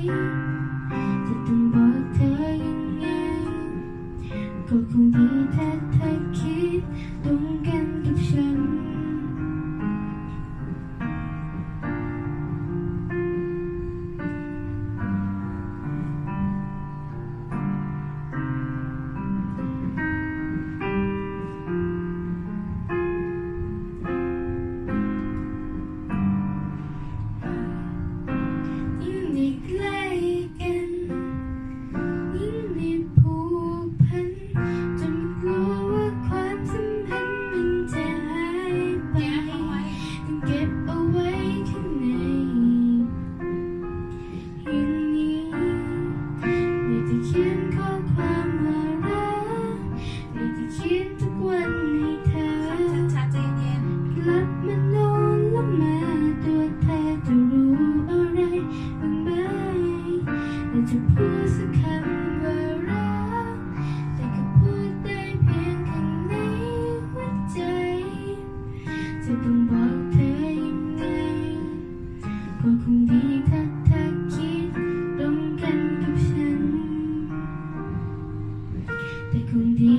จะต้องบอกเธอยังไงก็คงดีถ้าเธอคิดตรงกันกับฉันเขียนข้อความว่ารักอยากจะเขียนทุกวันให้เธอชัดๆใจเย็นกลับมานอนละเมอตัวเธอจะรู้อะไรบ้างไหมอยากจะพูดสักคำว่ารักแต่ก็พูดได้เพียงข้างในหัวใจจะต้องบอกเธอยังไงก็คงดีถ้าเธอคิดตรงกันกับฉันแต่คงดี